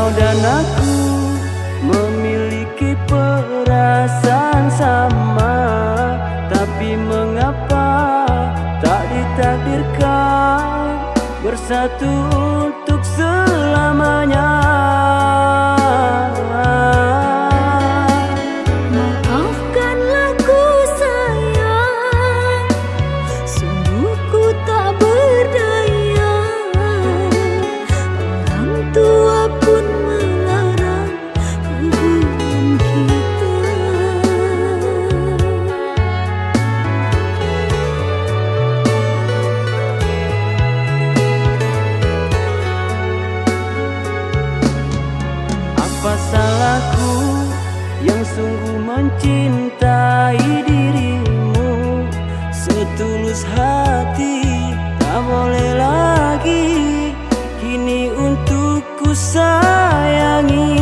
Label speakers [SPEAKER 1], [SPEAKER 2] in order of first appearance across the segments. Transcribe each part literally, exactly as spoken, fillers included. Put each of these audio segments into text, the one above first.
[SPEAKER 1] Kau dan aku memiliki perasaan sama, tapi mengapa tak ditakdirkan bersatu untuk selamanya.
[SPEAKER 2] Maafkanlah ku sayang, sungguh ku tak berdaya. Orang tua pun melarang hubungan kita.
[SPEAKER 1] Apa salahku yang sungguh mencintai dirimu setulus hati? Tak boleh lagi kini untuk ku sayangi.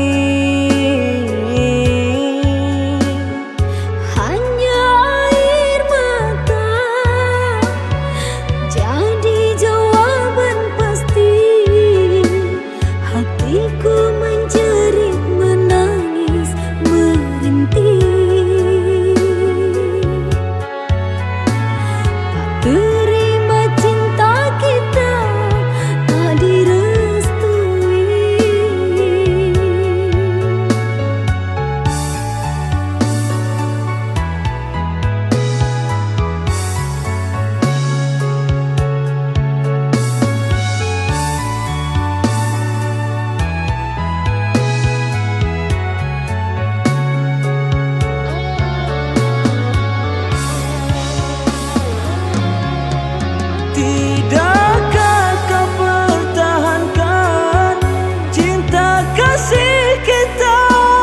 [SPEAKER 2] Hanya air mata jadi jawaban pasti. Hatiku menjerit, menangis, merintih. Tak terima cinta kita tak direstui.
[SPEAKER 1] Tidakkah kau pertahankan cinta kasih kita?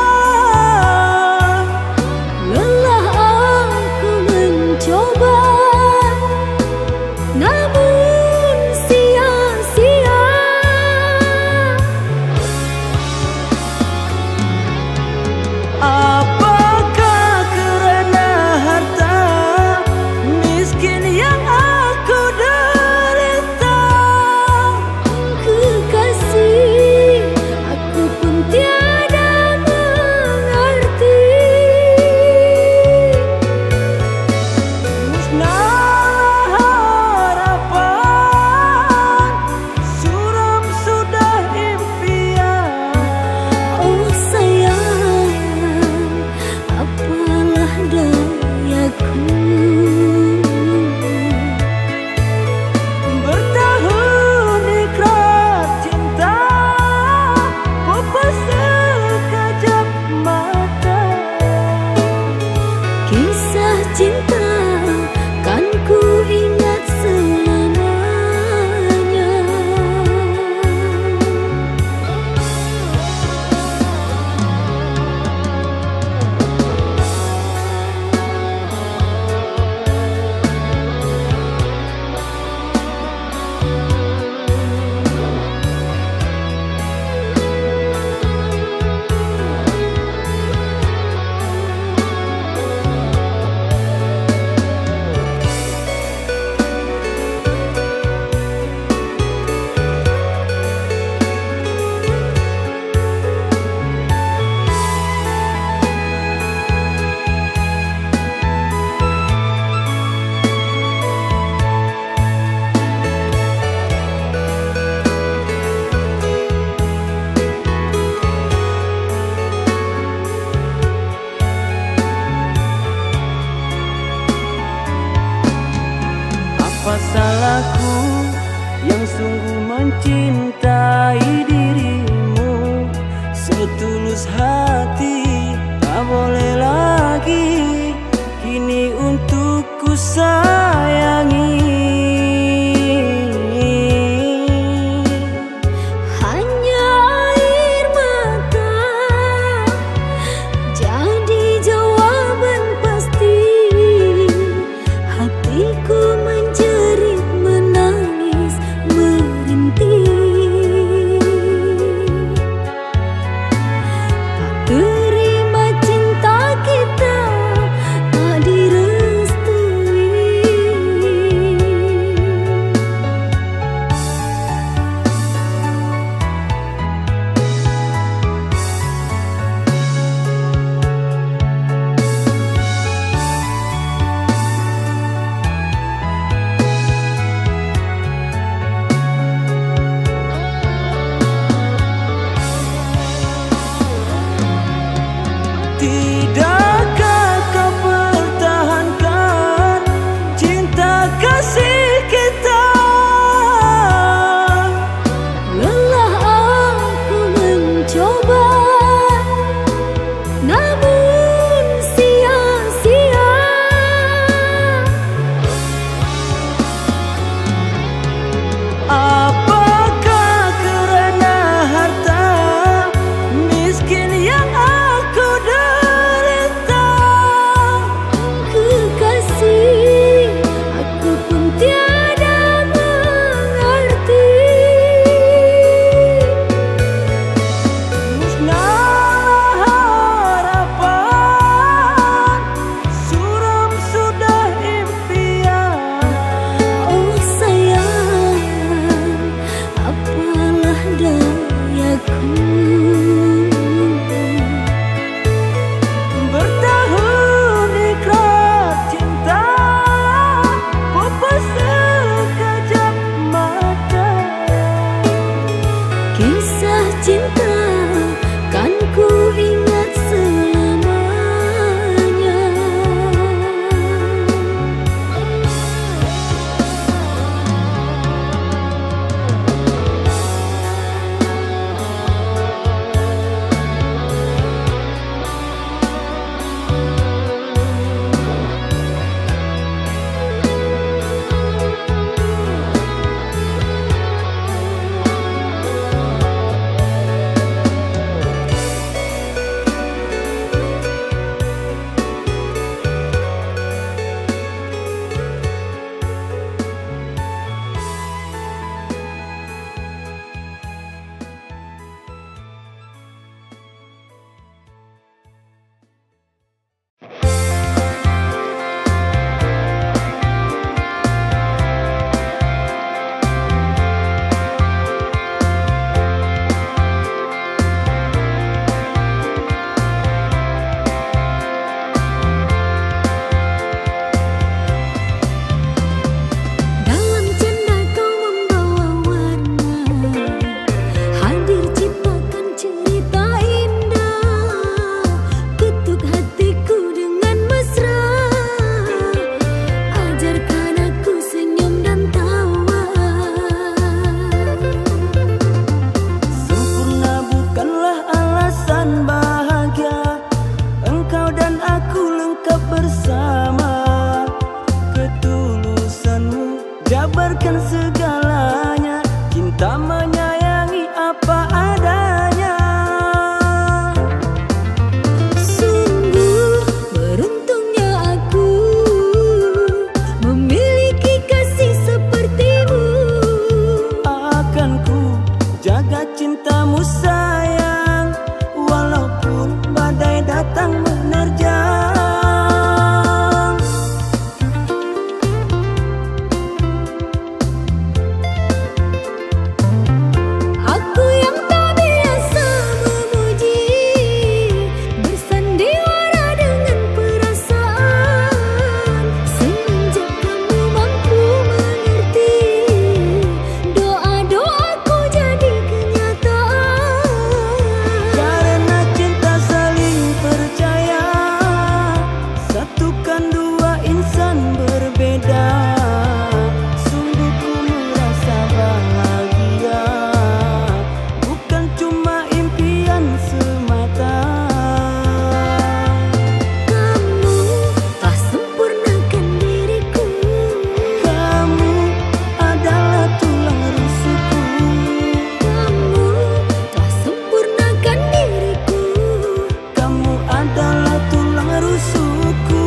[SPEAKER 2] Lelah aku mencoba, namun sia-sia.
[SPEAKER 1] Apakah kerana harta miskin yang aku derita?
[SPEAKER 2] Kekasih, aku pun tiada mengerti.
[SPEAKER 1] Musnah harapan, suram sudah impian.
[SPEAKER 2] Oh sayang, apalah dayaku.
[SPEAKER 1] Bertahun ikrar cinta, pupus sekejap mata.
[SPEAKER 2] Kisah cinta kan ku ingat selamanya.
[SPEAKER 1] Apa salahku yang sungguh mencintai dirimu setulus hati? Tak boleh lagi kini untuk ku sayangi.
[SPEAKER 2] Hanya air mata jadi jawaban pasti. Hatiku menjerit, menangis, merintih. Tak
[SPEAKER 1] jabarkan segalanya. Cinta menyayangi apa adanya.
[SPEAKER 2] Sungguh beruntungnya aku memiliki kasih sepertimu.
[SPEAKER 1] Akan ku jaga cintamu sayang, walaupun badai datang menerjang.
[SPEAKER 2] Aku yang tak biasa memuji, bersandiwara dengan perasaan. Semenjak kamu mampu mengerti, doa-doaku jadi kenyataan.
[SPEAKER 1] Karena cinta saling percaya, satukan dua insan berbeda. Sungguh ku merasa bahagia, bukan cuma impian semata.
[SPEAKER 2] Kamu telah sempurnakan diriku.
[SPEAKER 1] Kamu adalah tulang rusukku.
[SPEAKER 2] Kamu telah sempurnakan diriku.
[SPEAKER 1] Kamu adalah tulang rusukku.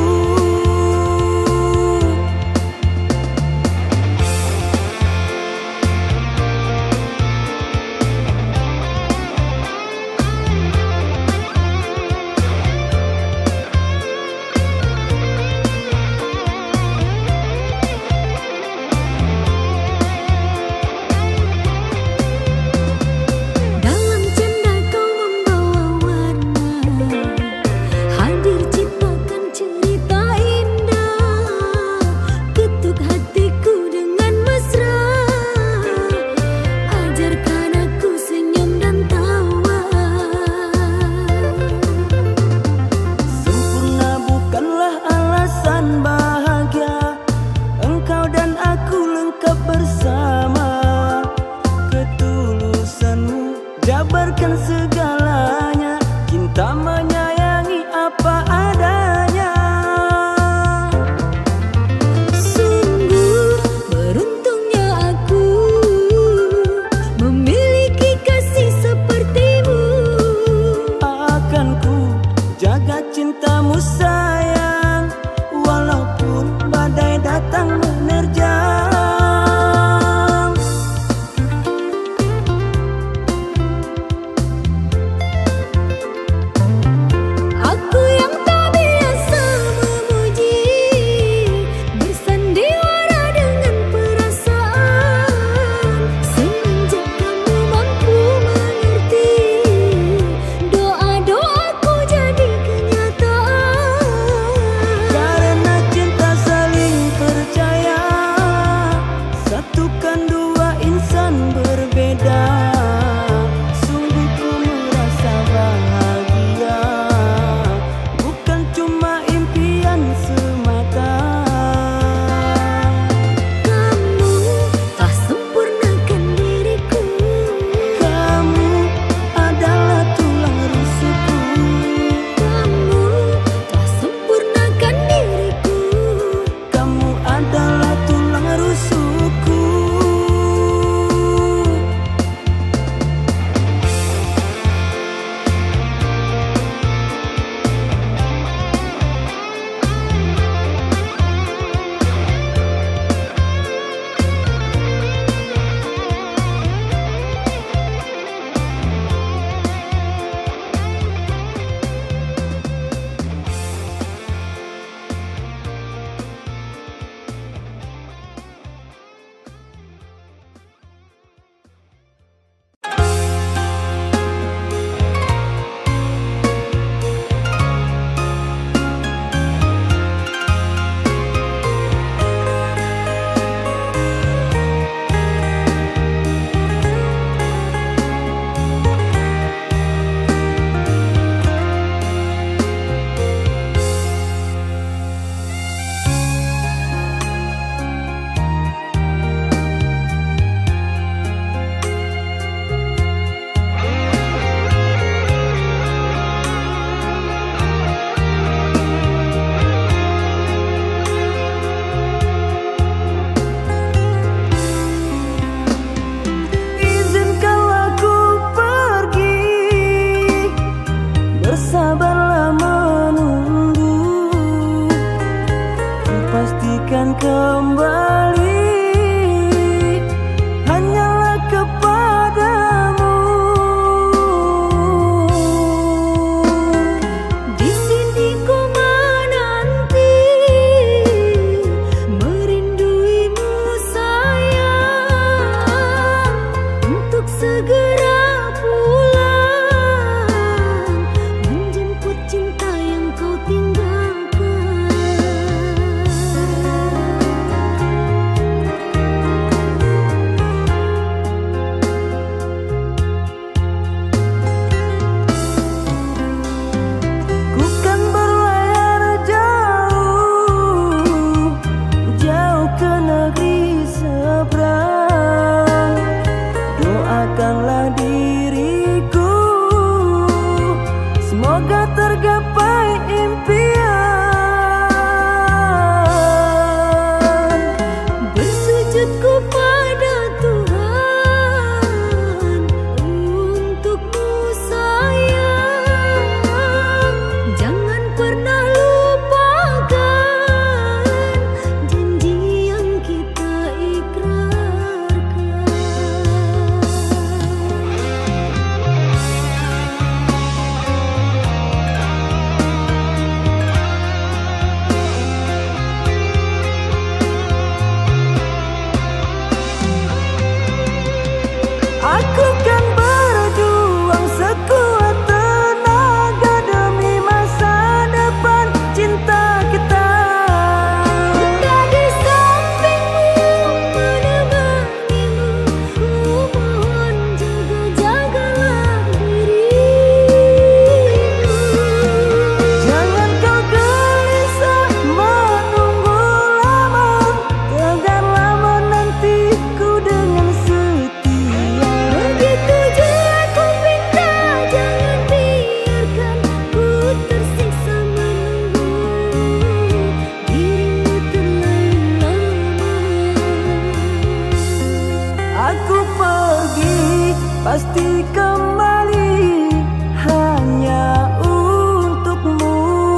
[SPEAKER 2] Dalam canda kau membawa warna, hadir ciptakan cerita indah. Ketuk hatiku dengan mesra, ajarkan aku senyum dan tawa.
[SPEAKER 1] Sempurna bukanlah alasan bahagia, engkau dan aku lengkap bersama. Ketulusanmu jabarkan segalanya. Cinta menyayangi apa adanya.
[SPEAKER 2] Sungguh beruntungnya aku memiliki kasih sepertimu.
[SPEAKER 1] Akan ku jaga cintamu sayang, walaupun badai datang menerjang. Aku kan berjuang sekuat tenaga demi masa depan cinta kita.
[SPEAKER 2] Cinta di sampingmu menemanimu, ku mohon jaga-jagalah dirimu.
[SPEAKER 1] Jangan kau gelisah menunggu lama, tegaklah menantiku dengan setia.
[SPEAKER 2] Begitu jua ku minta, jangan biarkan ku tersiksa menunggu dirimu terlalu lama.
[SPEAKER 1] Aku pergi pasti kembali hanya untukmu.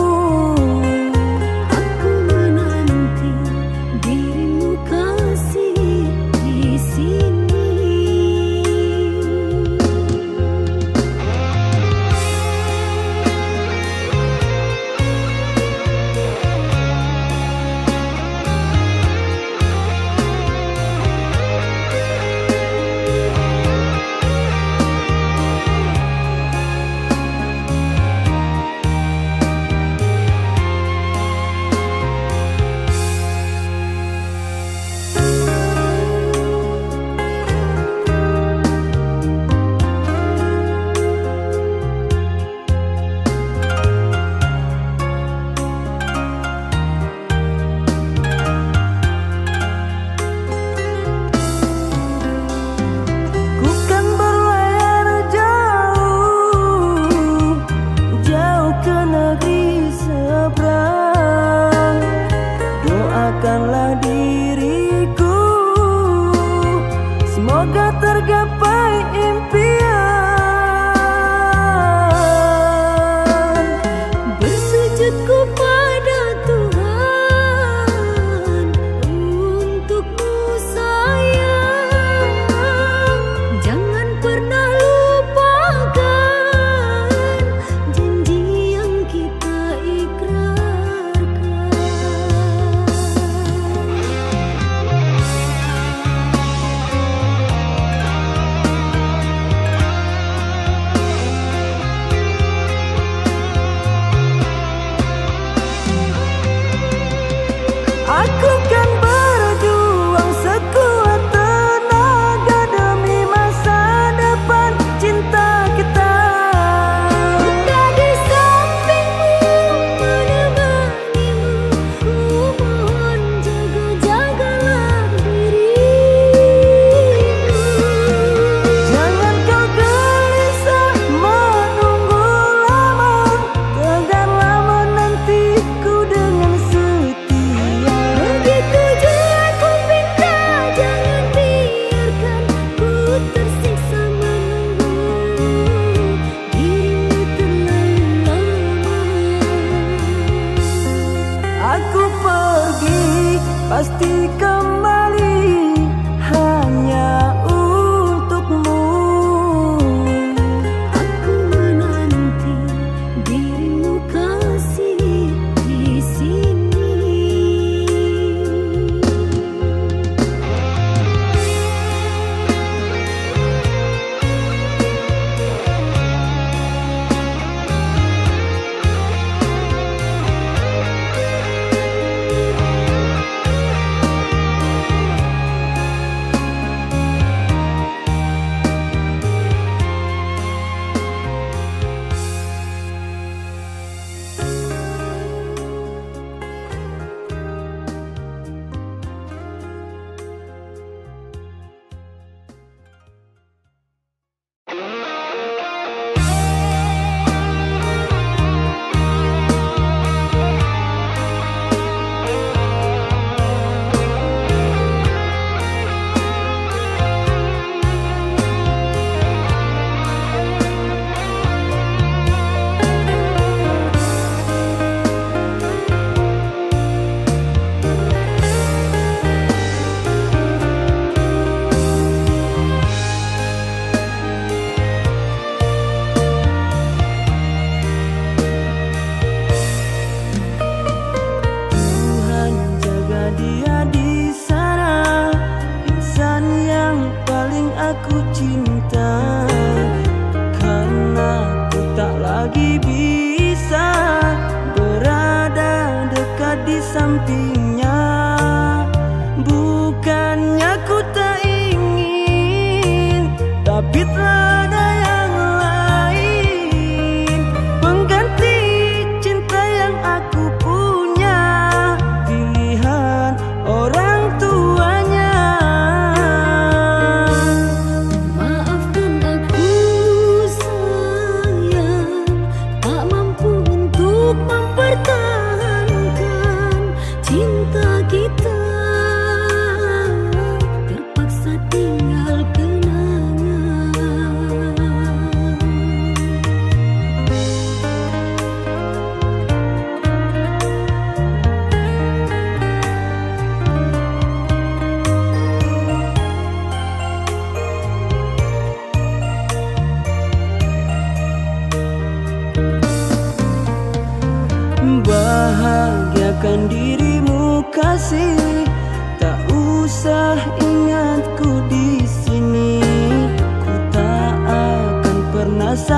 [SPEAKER 2] Aku menanti dirimu kasih di sini. Ku kan berlayar jauh, jauh ke negeri seberang. Doakanlah diriku, semoga tergapai impian. Bersujud kepada Tuhan, untukmu sayang. Jangan pernah lupakan janji yang kita ikrarkan.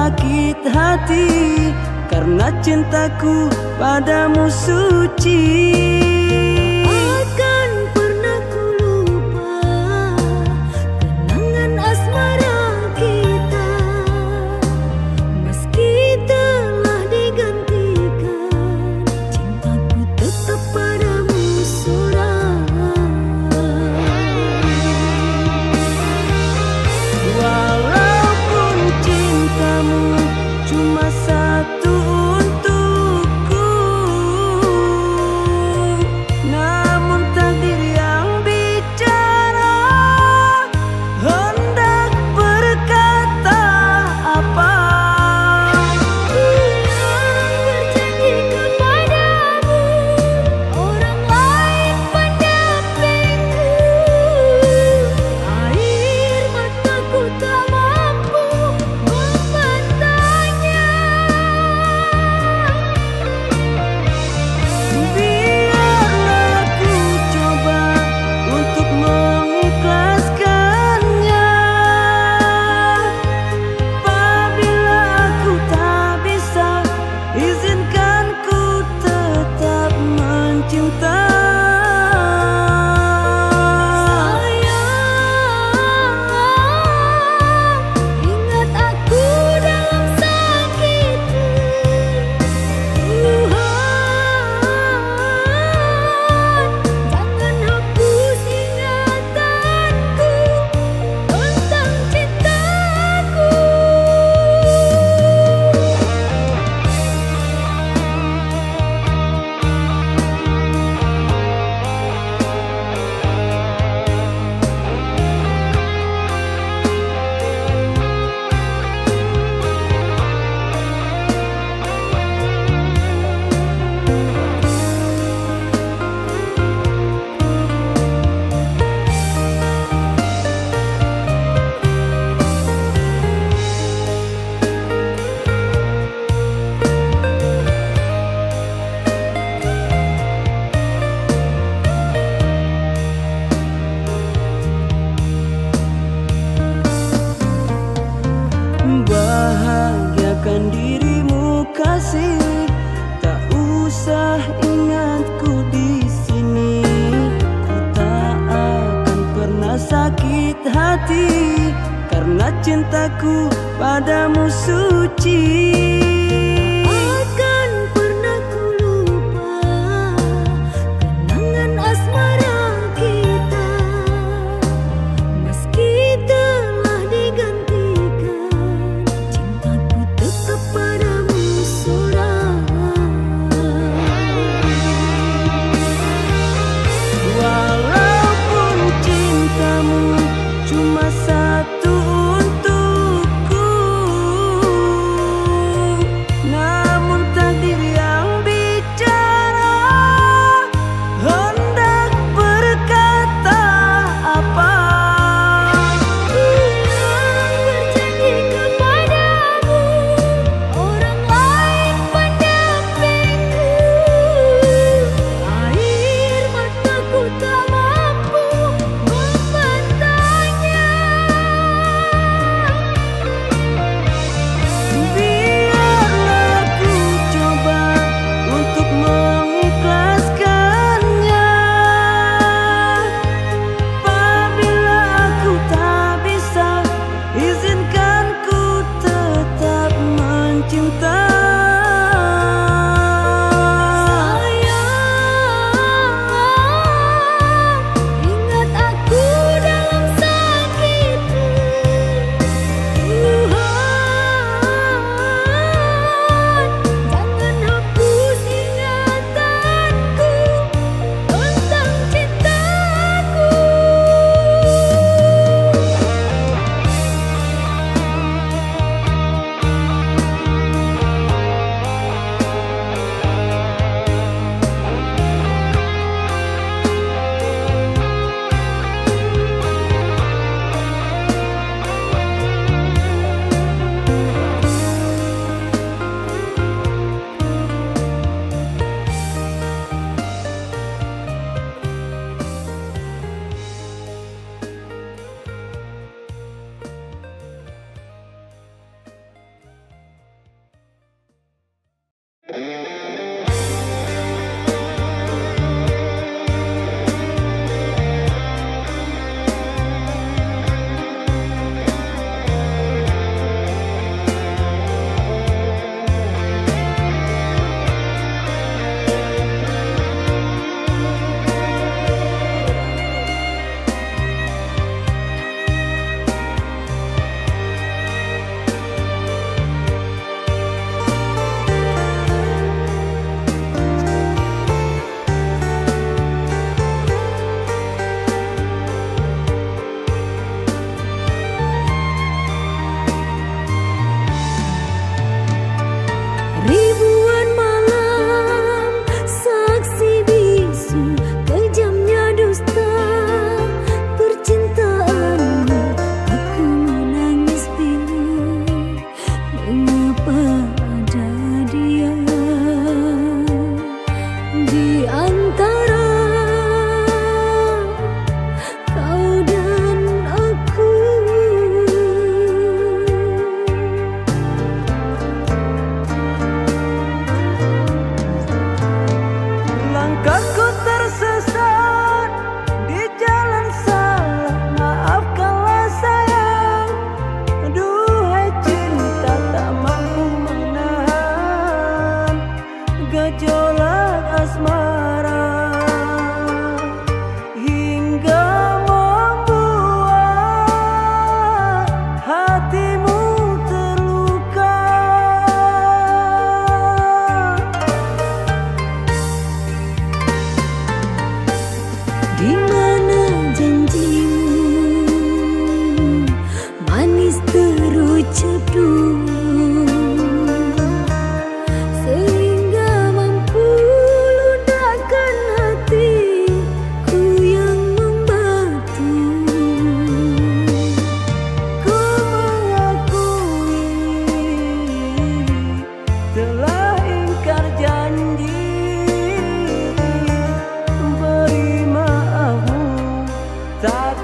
[SPEAKER 1] sakit hati, karena cintaku padamu suci.
[SPEAKER 2] Akan pernah ku lupa kenangan asmara kita, meski telah digantikan, cintaku tetap padamu seorang.
[SPEAKER 1] Walaupun cintamu cuma satu untukku, namun takdir yang bicara hendak berkata apa.
[SPEAKER 2] Ku yang berjanji kepadamu, orang lain pendampingku. Air mataku tak mampu membantahnya.
[SPEAKER 1] Biarlah ku coba untuk mengikhlaskannya. Apabila aku tak bisa, izinkan ku tetap mencinta.
[SPEAKER 2] Sayang, ingat aku dalam sakitmu. Tuhan, jangan hapus ingatanku tentang cintaku.
[SPEAKER 1] Bahagiakan dirimu kasih, tak usah ingatku di sini. Ku tak akan pernah sakit hati, karena cintaku padamu suci.
[SPEAKER 2] Akan pernah ku lupa kenangan asmara kita, meski telah digantikan, cintaku tetap padamu seorang.
[SPEAKER 1] Walaupun cintamu cuma satu untukku,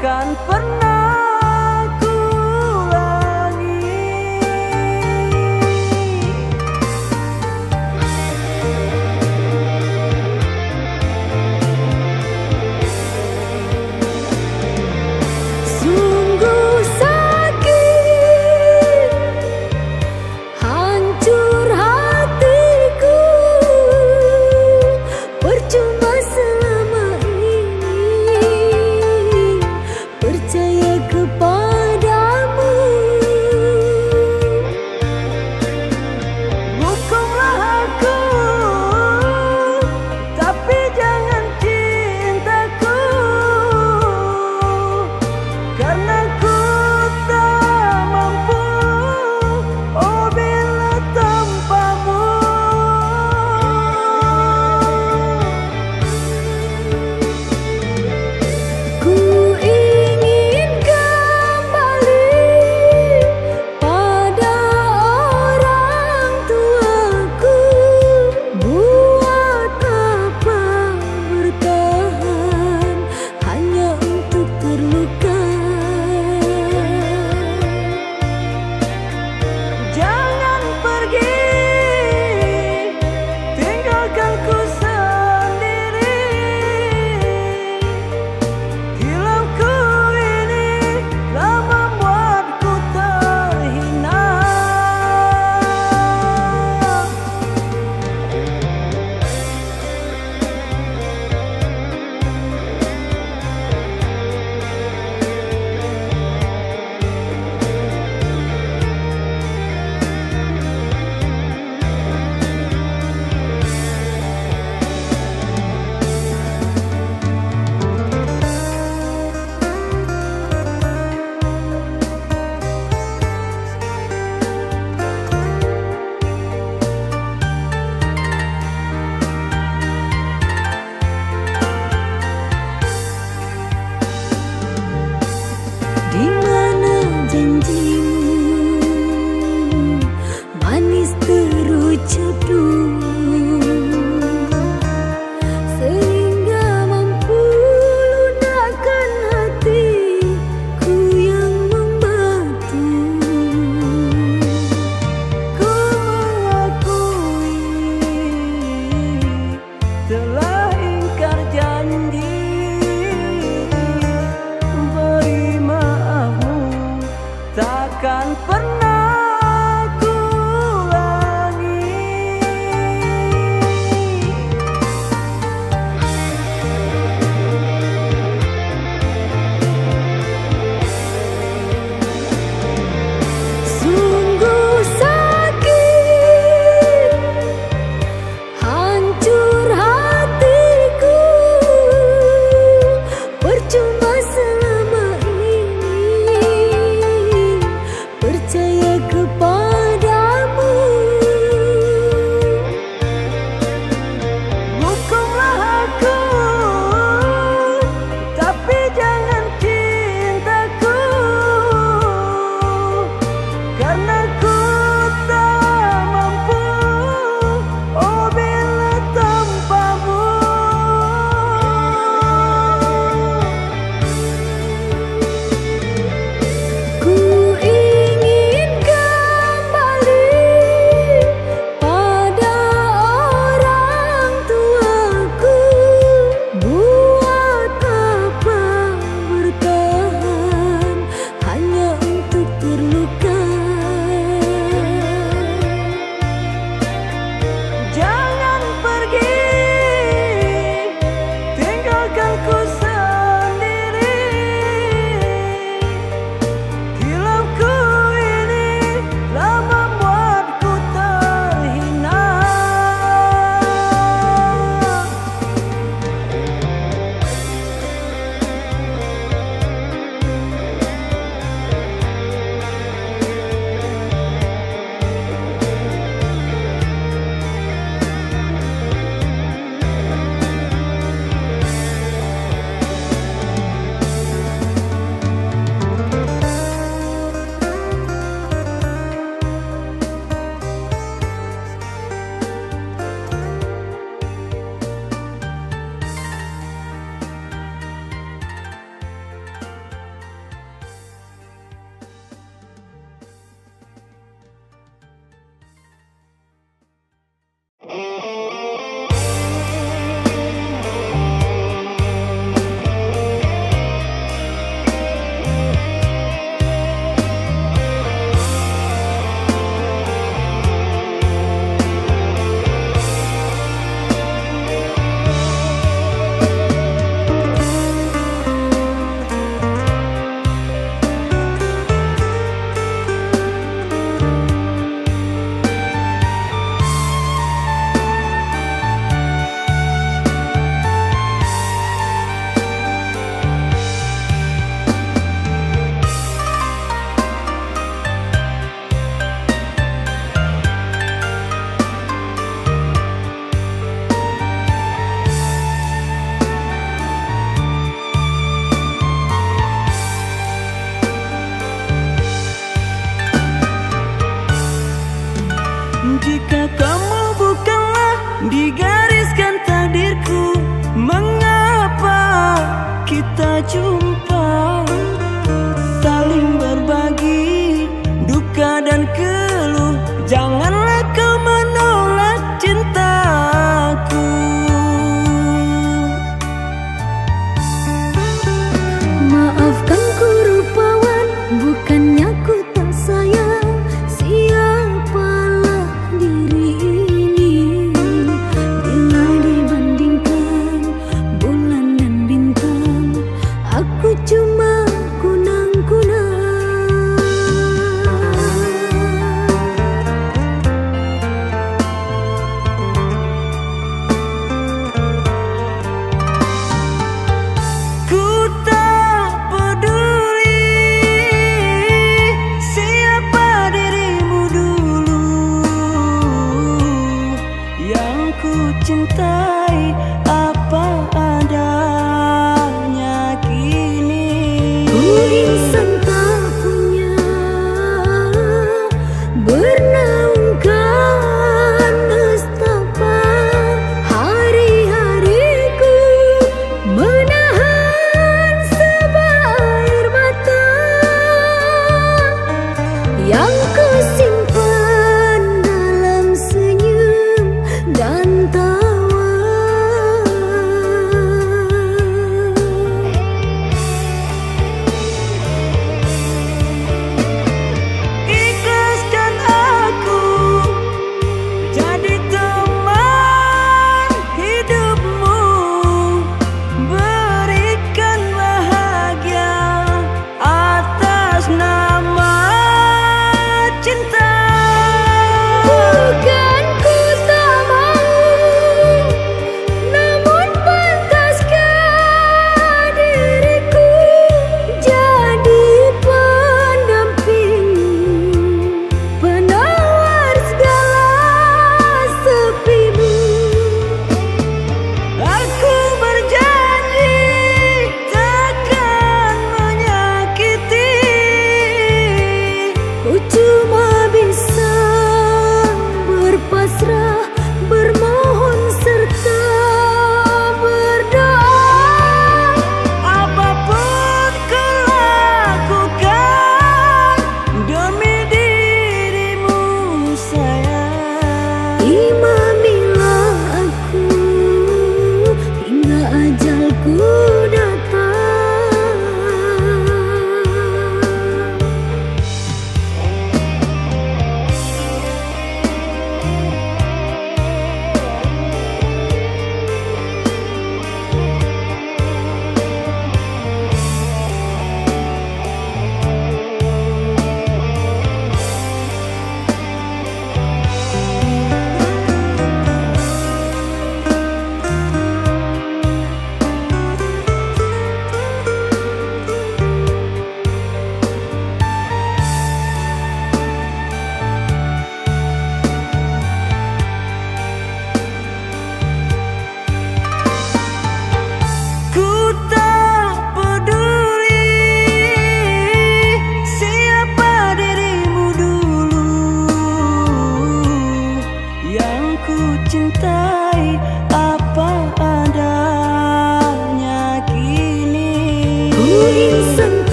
[SPEAKER 1] takkan pernah ku ulangi.
[SPEAKER 2] Sungguh sakit, hancur hatiku, percuma selama ini percaya.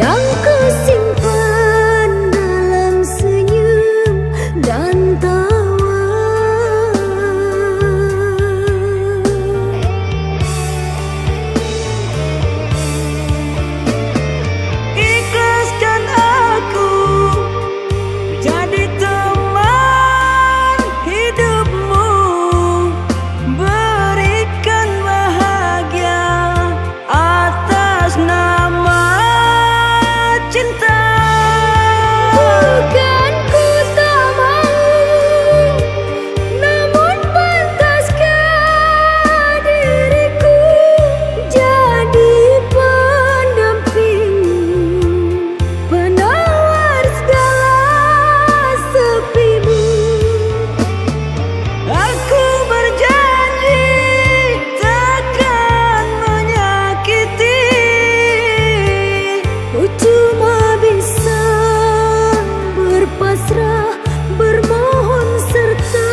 [SPEAKER 2] yang ku simpan dalam senyum dan tawa.
[SPEAKER 1] Ikhlaskan aku jadi teman hidupmu, berikan bahagia atas nama cinta.
[SPEAKER 2] Bukan ku tak mau, namun pantaskah diriku jadi pendampingmu, penawar segala sepimu.
[SPEAKER 1] Aku berjanji takkan menyakiti.
[SPEAKER 2] Ku cuma bisa berpasrah, bermohon serta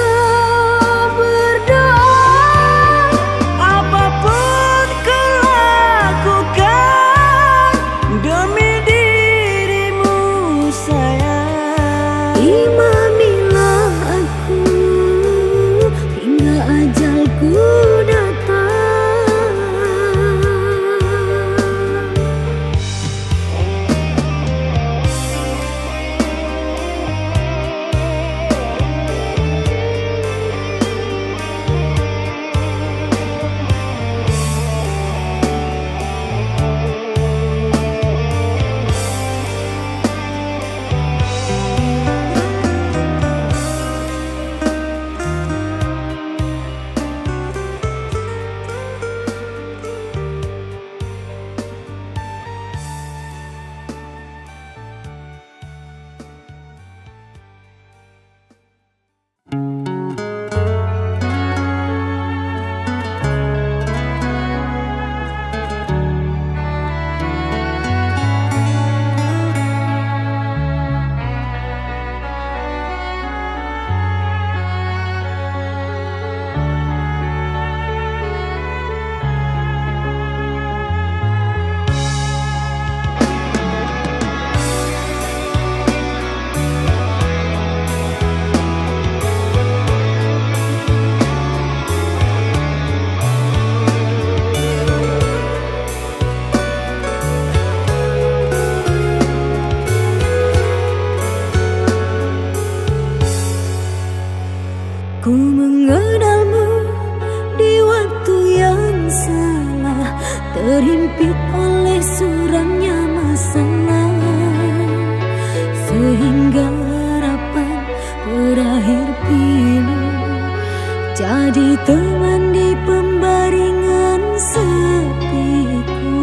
[SPEAKER 2] berdoa.
[SPEAKER 1] Apapun ku lakukan demi dirimu sayang.
[SPEAKER 2] Imamilah aku hingga ajalku datang. Ku mengenalmu di waktu yang salah, terhimpit oleh suramnya masalah, sehingga harapan berakhir pilu, jadi teman di pembaringan sepiku.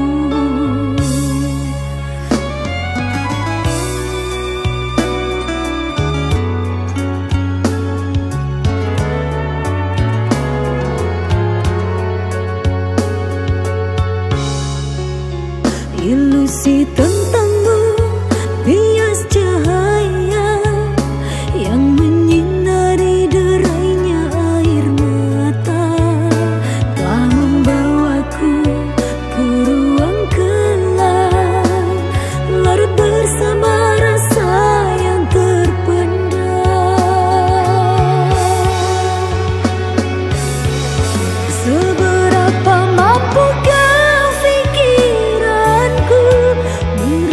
[SPEAKER 2] Ilusi tentangmu bias cahaya yang menyinari derainya air mata, telah membawaku ke ruang gelap, larut bersama rasa yang terpendam. Seberapa mampukah pikiranku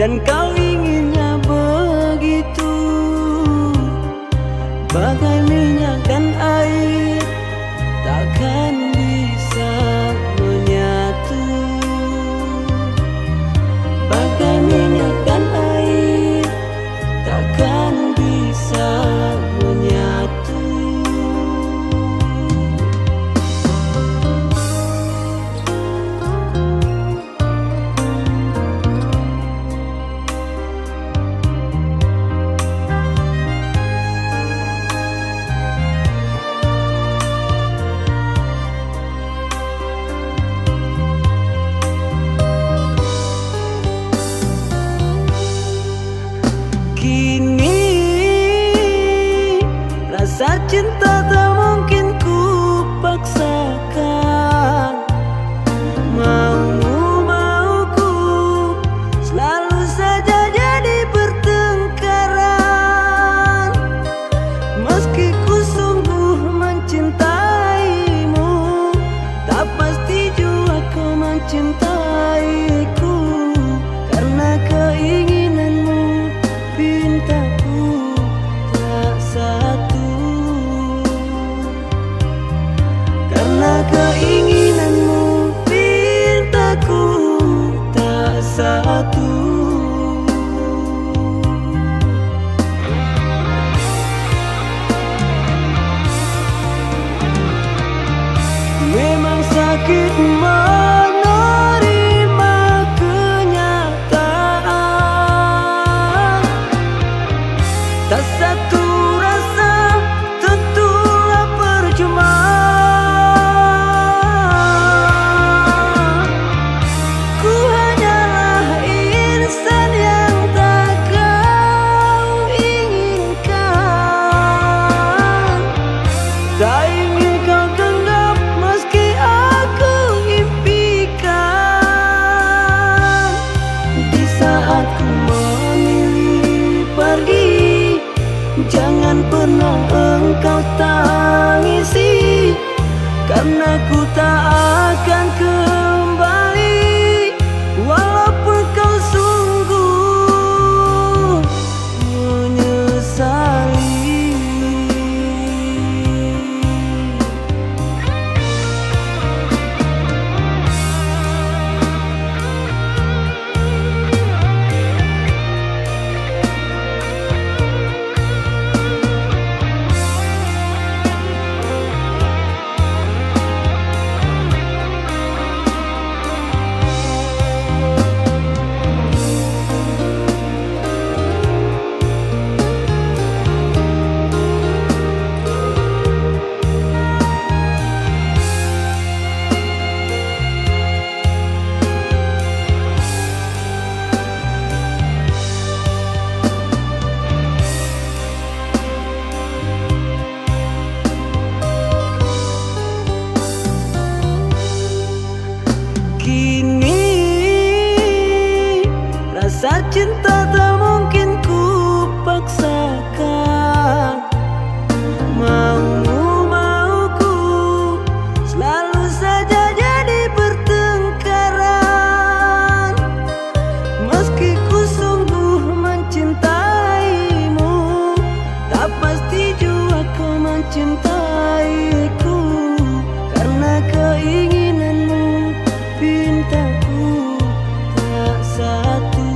[SPEAKER 1] dan kau inginnya begitu. Bagai minyak dan air takkan bisa menyatu. Bagai minyak dan air takkan bisa menyatu. Kini rasa cinta tak mungkin ku paksakan. Maumu mauku selalu saja jadi pertengkaran. Meski ku sungguh mencintaimu, tak pasti jua kau mencintaiku. Karena keinginanmu pintaku tak satu. Karena keinginanmu pintaku tak satu. Memang sakit menerima kenyataan. Tak satu rasa tentulah percuma. Ku hanyalah insan yang tak kau inginkan. Tak ingin kau genggam meski aku impikan. Di saat ku memilih pergi, jangan pernah engkau tangisi. Karena ku tak akan kembali, walaupun kau sungguh menyesali. Kini rasa cinta tak mungkin ku paksakan. Maumu mauku selalu saja jadi pertengkaran. Meski ku sungguh mencintaimu, tak pasti jua kau mencintaiku. Karena keinginanmu pintaku tak satu.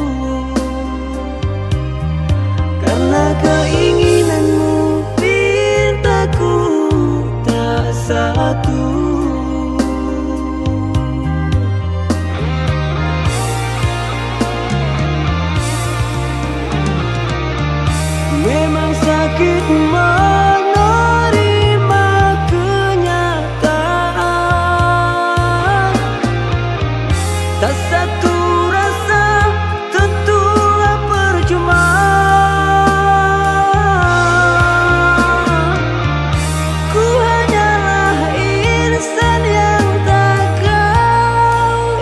[SPEAKER 1] Karena keinginanmu pintaku tak satu. Memang sakit menerima kenyataan. Tak satu rasa tentulah percuma. Ku hanyalah insan yang tak kau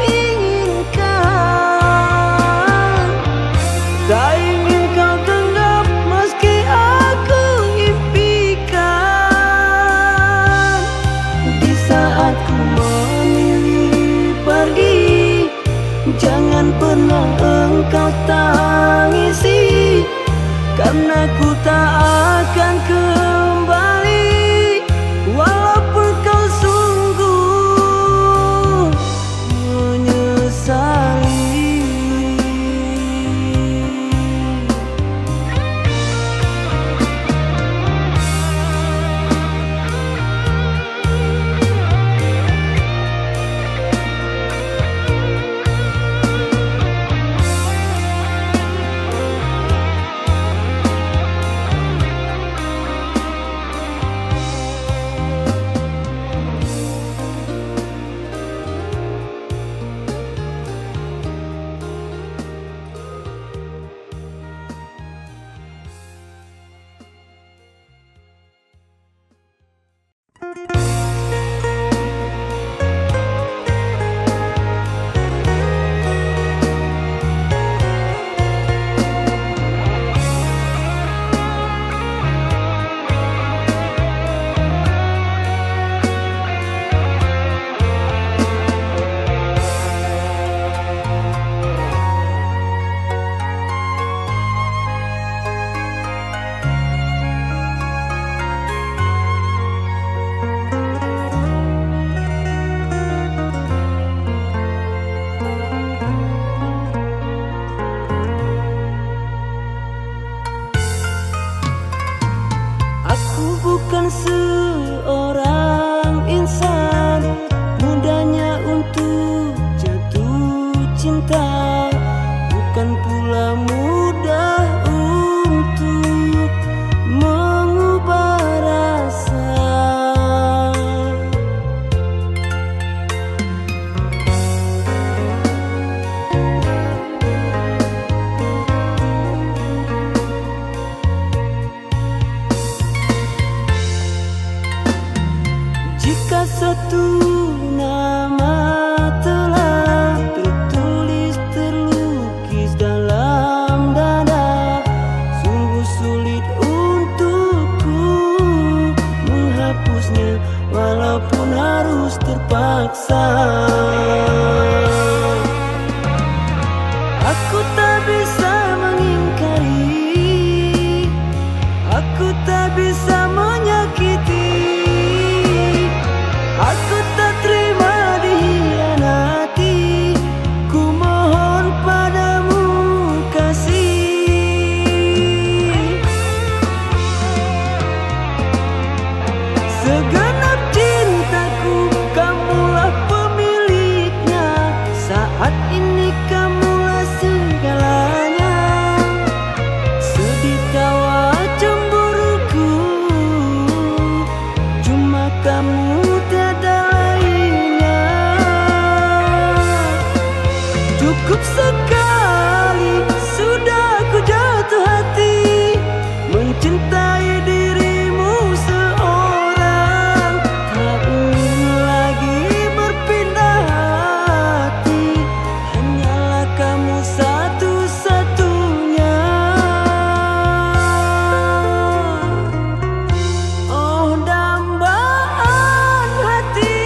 [SPEAKER 1] inginkan. Tak ingin kau genggam meski aku impikan. Di saat ku memilih pergi, jangan pernah engkau kau tangisi, karena ku tak akan kembali walaupun kau sungguh menyesali. Aku bukan seorang insan, mudahnya untuk jatuh cinta, bukan pula mudah untuk mengubah rasa. Jika satu nama telah tertulis terlukis dalam dada, sungguh sulit untukku menghapusnya walaupun harus terpaksa. Aku tak bisa mengingkari, aku tak bisa menyakiti, aku tak terima dikhianati. Ku mohon padamu kasih. Segenap cintaku, kamulah pemiliknya. Saat ini kamulah segalanya. Sedih tawa cemburuku, cuma kamu tiada lainnya. Cukup sekali sudah ku jatuh hati, mencintai dirimu seorang. Tak ingin lagi berpindah hati, hanyalah kamu satu-satunya. Oh dambaan hati,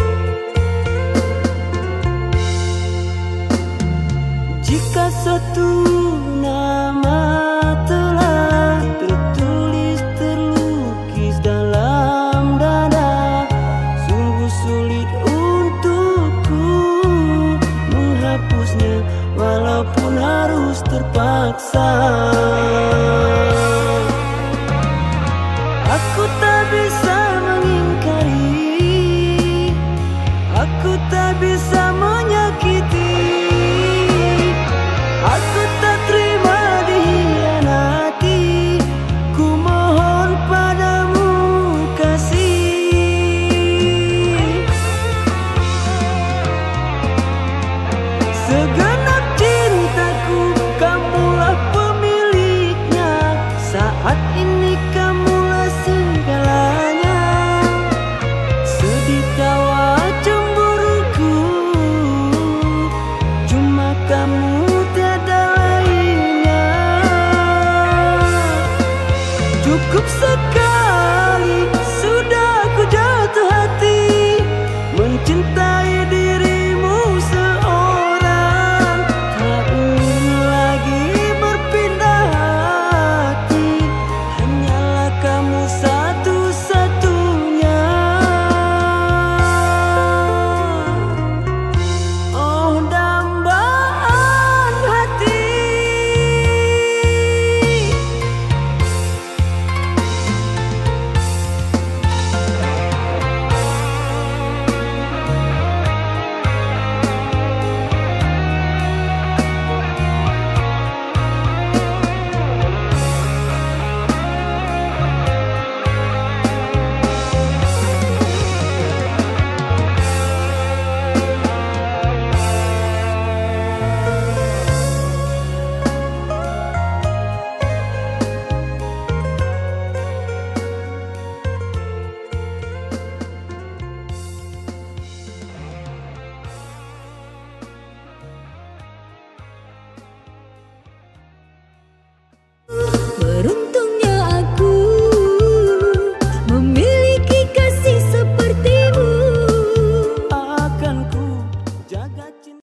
[SPEAKER 1] jika satu